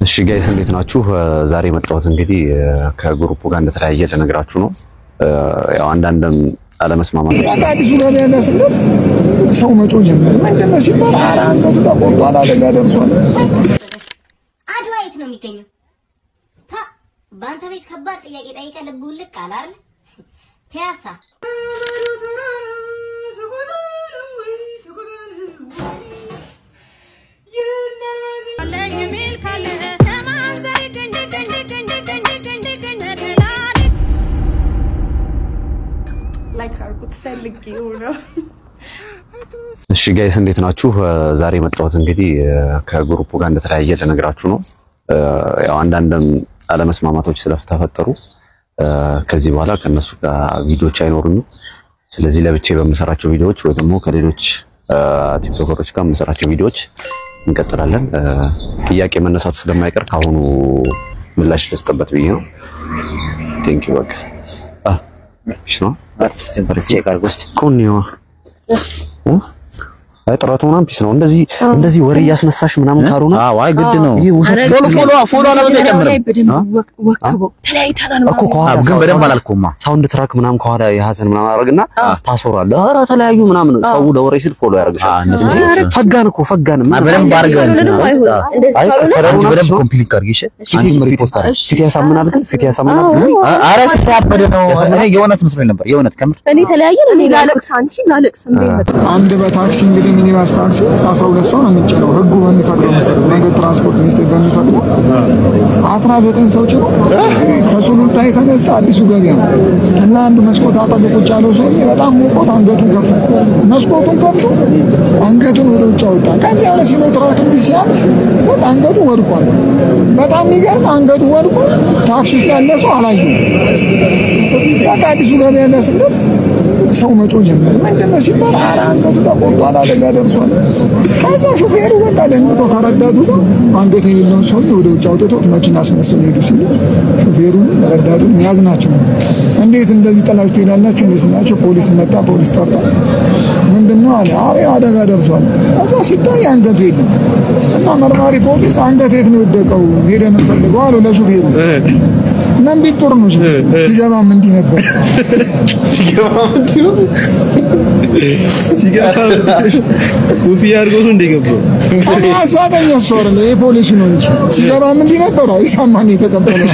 እሺ ጋይስ እንዴት ናችሁ? ዛሬ መጣሁት እንግዲህ ከግሩፑ ጋር እንደተለያየ ለነግራችሁ ነው። ያው አንዳንድም አለመስማማቶች አዲሱ ገበያ ያለስደርስ ሰው መጮ ጀመረ። ምንድነው ሲባል አንገቱ ተቆርጧል፣ አደጋ ደርሷል። አድዋ የት ነው የሚገኘው? በአንተ ቤት ከባድ ጥያቄ ጠይቀህ ልቡ ልቅ አለ አይደል? ፒያሳ እሺ ጋይስ እንዴት ናችሁ? ዛሬ መጣሁት እንግዲህ ከግሩፑ ጋር እንደተለያየ ለነግራችሁ ነው። ያው አንዳንድም አለመስማማቶች ስለተፈጠሩ ከዚህ በኋላ ከነሱ ጋር ቪዲዮዎች አይኖሩኝም። ስለዚህ ለብቻዬ በመሰራቸው ቪዲዮዎች ወይ ደግሞ ከሌሎች ቲክቶከሮች ጋር በመሰራቸው ቪዲዮዎች እንቀጥላለን። ጥያቄ መነሳቱ ስለማይቀር ካሁኑ ምላሽ ልስጥበት ብዬ ነው። ቴንክ ዩ በቃ እሺ ነው ሲምፕል ቼክ አድርጎት ኮኒዮ አይጥራቱ ምናምን ፒስ ነው። እንደዚህ ወሬ ያስነሳሽ ምናምን ካሩና አይ ግድ ነው። ይሄ ውሸት ፎሎ አለበት አይጨምርም ተለያይተናል እኮ ከኋላ ግን በደንብ አላልኩማ። ሳውንድ ትራክ ምናምን ከኋላ የሐዘን ምናምን አደረግና ታሶራለህ። ኧረ ተለያዩ ምናምን ሰው ለወሬ ሲል ፎሎ ያደርግሻል። ፈጋን በደንብ አድርገን አይ በደንብ ኮምፕሊት አድርጊሽ አንቺም ሪፖስት አድርጊ። ፊት ያሳምናል። ኧረ ተያበደ ነው። እኔ የእውነት መስሎኝ ነበር። የእውነት ከምር እኔ ተለያየን። እኔ ላለቅስ አንቺ ላለቅስ እንዴ አንድ በታክሲ እንግዲህ ሚኒባስ ታክሲ 12 ሰው ነው የሚጭነው። ህጉ በሚፈቅደው መሰረት መንገድ ትራንስፖርት ሚኒስቴር በሚፈቅደው 19 ሰው ጭኖ ከሱሉልታ የተነሳ አዲሱ ገበያ እና አንዱ መስኮት አጠገብ ቁጭ ያለው ሰውዬ በጣም ሞቆት አንገቱን ከፈተ። መስኮቱን ከፍቶ አንገቱን ወደ ውጭ አወጣ። ከዚያ ያለ ሲኖትራክ እንዲህ ሲያልፍ አንገቱ ወድቋል። በጣም የሚገርም አንገቱ ወድቆ ታክሲ ውስጥ ያለ ሰው አላየው። በቃ አዲሱ ገበያ ላይ ስንደርስ ሰው መጮ ጀመረ። ምንድነው ሲባል አንገቱ ተቆርጧል፣ አደጋ ደርሷል። ከዛ ሹፌሩ በቃ ደንግጦ ተረዳቱ አንገት የሌለውን ሰው ወደ ውጭ አውጥቶ መኪና አስነስተው ሄዱ ሲሉ ሹፌሩን ረዳቱ የሚያዝናቸው እንዴት እንደዚህ ጥላችሁ ትሄዳላችሁ? እንደስናቸው ፖሊስ መጣ። ፖሊስ ጠርታ ምንድነው አለ። አደጋ ደርሷል። ከዛ ሲታይ አንገቱ የለም እና መርማሪ ፖሊስ አንገት የት ነው የወደቀው ሄደን እንፈልገው አለው ለሹፌሩ። ምን ቢጥር ነው ሲገባም እንዲህ ነበር ኮፍያ አድርጎ ነው እንደገባው አሳቀኝ። ሶር ነው የፖሊሱ ነው እንጂ ሲገባም እንዲህ ነበር። አይሳማን የተቀበለው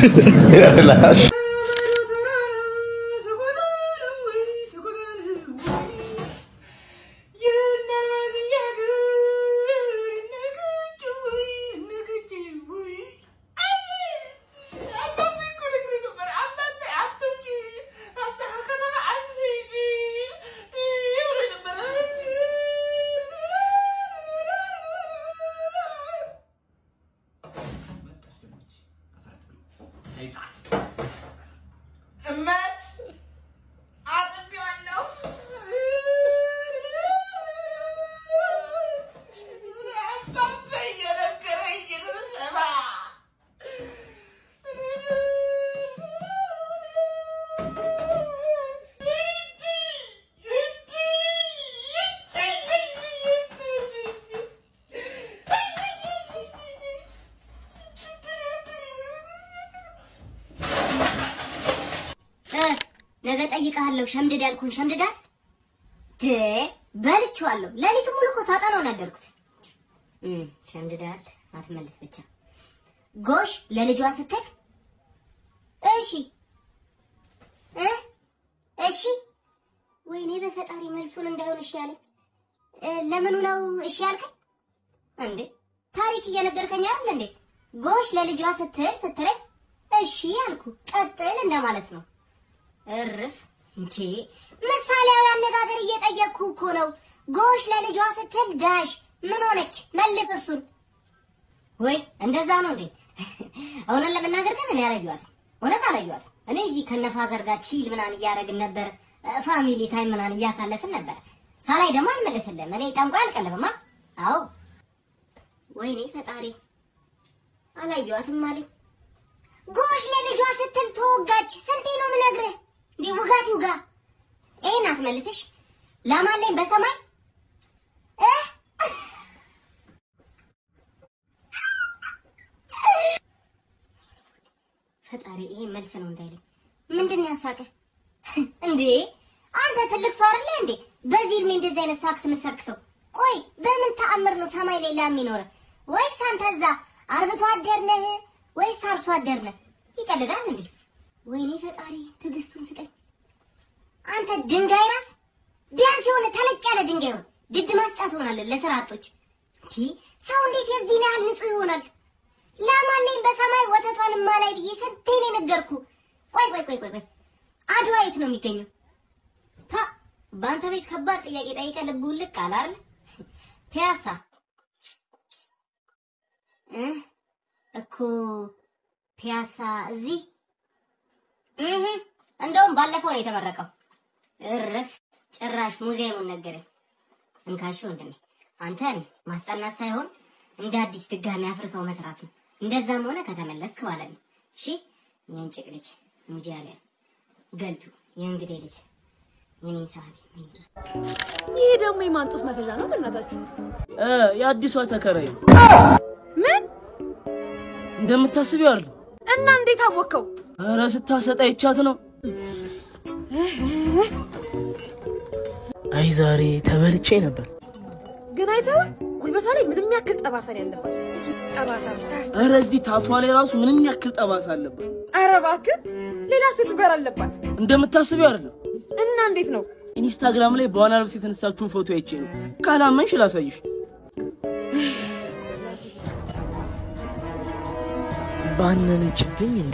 ነገ ጠይቀሃለሁ። ሸምድድ ያልኩን ሸምድዳል በልቼዋለሁ። ለሊቱን ሙሉ እኮ ሳጠናው ያደርኩት ሸምድዳል። አትመልስ ብቻ ጎሽ ለልጇ ስትል እሺ ወይኔ በፈጣሪ መልሱን እንዳይሆን እሺ ያለች ለምኑ ነው እሺ ያልከኝ እንዴ? ታሪክ እየነገርከኝ አይደል እንዴ? ጎሽ ለልጇ ስትል እሺ ያልኩ ቀጥል እንደማለት ነው። እርፍ እንጂ ምሳሌያዊ አነጋገር እየጠየቅኩ እኮ ነው። ጎሽ ለልጇ ስትል ዳሽ ምን ሆነች? መልስ እሱን። ወይ እንደዛ ነው እንዴ? አሁን ለመናገር ግን እኔ አላየኋትም፣ እውነት አላየኋትም። እኔ እዚህ ከነፋዘር ጋር ቺል ምናምን እያደረግን ነበር፣ ፋሚሊ ታይም ምናምን እያሳለፍን ነበር። ሳላይ ደግሞ አልመለስልም። እኔ ጠንቋይ አልቀልብማ። አዎ ወይኔ ፈጣሪ አላየኋትም ማለት ጎሽ ለልጇ ስትል ተወጋች። ስንቴ ነው የምነግርህ? ውጋት ውጋ። ይሄን አትመልስሽ። ላማለኝ በሰማይ ፈጣሪ ይሄ መልስ ነው እንዳይለኝ ምንድነው ያሳቀ እንዴ አንተ ትልቅ ሰው አይደለ እንዴ በዚህ እድሜ እንደዚህ አይነት ሳክስ ምሰክሰው ቆይ በምን ተአምር ነው ሰማይ ላይ የሚኖር ወይስ አንተ እዛ አርብቶ አደር ነህ ወይስ አርሶ አደር ነህ ይቀልዳል እንዴ ወይኔ ፈጣሪ ትግስቱን ስጠኝ አንተ ድንጋይ ራስ ቢያንስ የሆነ ተለቅ ያለ ድንጋይ ነው ድድ ማስጫት ሆናለ ለስራ አጦች እንዴ ሰው እንዴት የዚህ ያህል ንጹህ ይሆናል ለማለኝ በሰማይ ወተቷን ማላይ ብዬ ሰንቴ ነገርኩ ቆይ አድዋ የት ነው የሚገኘው ታ ባንተ ቤት ከባድ ጥያቄ ጠይቀህ ልቡን ልቅ አላል ፒያሳ እኮ ፒያሳ እዚህ እንደውም ባለፈው ነው የተመረቀው እረፍ ጭራሽ ሙዚየሙን ነገረኝ እንካሽ ወንድሜ አንተን ማስጠናት ሳይሆን እንደ አዲስ ድጋሚ አፍርሰው መስራት ነው እንደዛም ሆነ ከተመለስክ ማለት ነው እሺ የእንጭቅ ልጅ ሙጂያለ ገልቱ የእንግዴ ልጅ የኔን ሰዓት ይሄ ደግሞ የማንጡስ መሰጃ ነው በእናታችሁ የአዲሷ ተከራይ ምን እንደምታስቢው አይደል እና እንዴት አወቀው ኧረ ስታሰጣ ይቻት ነው አይ ዛሬ ተበልቼ ነበር ግን አይተው ጉልበቷ ላይ ምንም ያክል ጠባሳ ያለባት እቺ ጠባሳ ስታስ ኧረ እዚህ ታፏ ላይ ራሱ ምንም ያክል ጠባሳ አለባት ኧረ እባክህ ሌላ ሴት ጋር አለባት እንደምታስቢው አይደል እና እንዴት ነው ኢንስታግራም ላይ በዋና ልብስ የተነሳችውን ፎቶ አይቼ ነው ካላመንሽ ላሳይሽ ባነነችብኝ እንዴ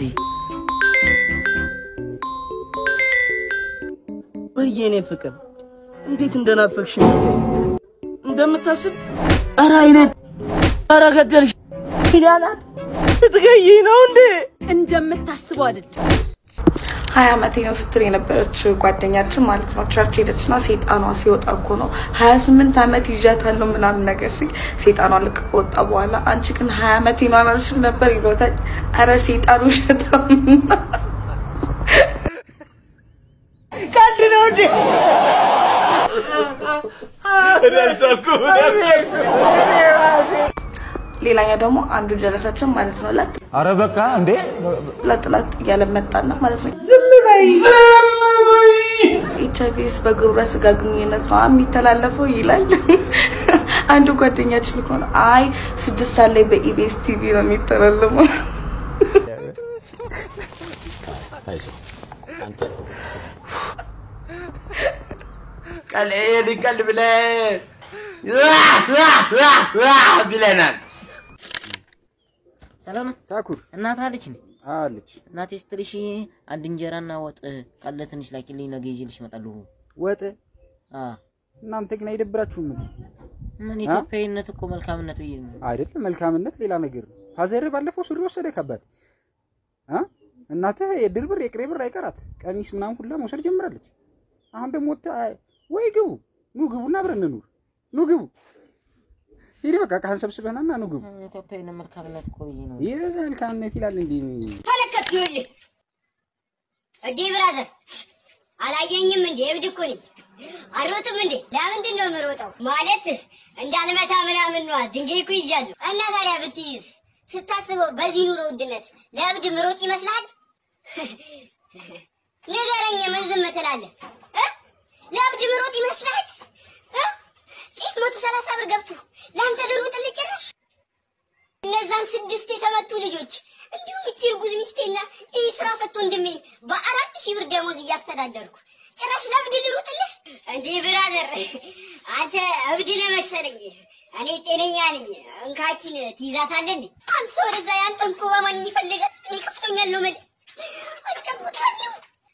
ወይኔ ፍቅር እንዴት እንደናፈቅሽኝ እንደምታስብ ኧረ አይኔ ኧረ ገደልሽ ይላላት ትገይ ነው እንዴ እንደምታስበው አይደል 20 ዓመቴ ነው ስትል የነበረች ጓደኛችን ማለት ነው ቸርች ሄደችና ሰይጣኗ ሲወጣ እኮ ነው 28 ዓመት ይዣታለሁ ምናምን ነገር ሲል ሰይጣኗ ልክ ከወጣ በኋላ አንቺ ግን 20 ዓመቴ ነው አላልሽም ነበር ይሎታል አረ ሰይጣኑ ሸታም ካንድ ነው እንዴ ሌላኛ ደግሞ አንዱ ጀለሳችን ማለት ነው ላት አረ በቃ እንዴ ለጥላት ያለ መጣና ማለት ነው ዝም በይ ኢቻቪስ በግብረ ስጋ ግንኙነት ነው የሚተላለፈው ይላል አንዱ ጓደኛችን እኮ ነው አይ 6 ሰዓት ላይ በኢቢኤስ ቲቪ ነው የሚተላለፈው አይዞህ አንተ ቀለል ብለህ ብለናል ሰላም ታኩር እናት አለች ነኝ አለች እናቴ ስትልሽ አንድ እንጀራና ወጥ ቀለ ትንሽ ላኪልኝ ነገ ይዤልሽ እመጣለሁ ወጥ እናንተ ግን አይደብራችሁም ምን ኢትዮጵያዊነት እኮ መልካምነት ብዬ ነው አይደል መልካምነት ሌላ ነገር ፋዘር ባለፈው ሱሪ ወሰደ ከባት እናቴ የድርብር የቅሬብር አይቀራት ቀሚስ ምናምን ሁሉ መውሰድ ጀምራለች አሁን ደግሞ ወይ ግቡ ኑ ግቡና አብረን እንኑር ኑ ግቡ ይሄ በቃ ካን ሰብስበናና ኑ ግቡ ኢትዮጵያዊነት መልካምነት እኮ ብዬ ነው ይሄ መልካምነት ይላል እንዴ ተለከትኩልህ እዲ ብራዘር አላየኝም እንዴ እብድ እኮ ነኝ አሮጥም እንዴ ለምንድን ነው የምሮጠው ማለት እንዳልመታ ምናምን ነው ድንጋይ እኮ ይያለሁ እና ታዲያ ብትይዝ ስታስበው በዚህ ኑሮ ውድነት ለእብድ ምሮጥ ይመስላል ንገረኝ ምን ዝም ትላለህ ለእብድ ምሮጥ ይመስላል ጤፍ 130 ብር ገብቶ ላንተ ድሩጥልህ ጭራሽ እነዛን 6 የተመቱ ልጆች እንዲሁ እቺር ጉዝ ሚስቴና ይሄ ስራ ፈቶ እንደምን በ4000 ብር ደሞዝ እያስተዳደርኩ ጭራሽ ለእብድ ልሩጥልህ እንዴ ብራዘር አንተ እብድ ነህ መሰለኝ እኔ ጤነኛ ነኝ እንካችን ትይዛታለህ እንዴ አንተ ወደዛ ያንተን ኮባ ማን ይፈልጋል እኔ ከፍቶኛል ነው ማለት አጫውታለሁ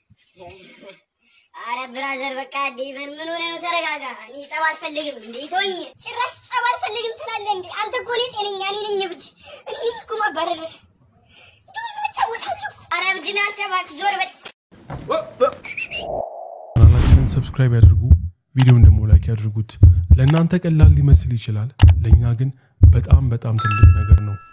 አረ ብራዘር በቃ ዴቨን ምን ሆነ ነው ተረጋጋ እኔ ጸብ አልፈልግም እንዴ ተወኝ ጭራሽ ጸብ አልፈልግም ትላለህ እንዴ አንተ እኮ እኔ ጤነኛ ነኝ እብድ እኔ እኮ ማባረር ዱላ አጫውታለሁ አረ እብድ ነህ አንተ እባክህ ዞር በል ቻናላችንን ሰብስክራይብ ያድርጉ ቪዲዮውን ደግሞ ላይክ ያድርጉት ለእናንተ ቀላል ሊመስል ይችላል ለኛ ግን በጣም ትልቅ ነገር ነው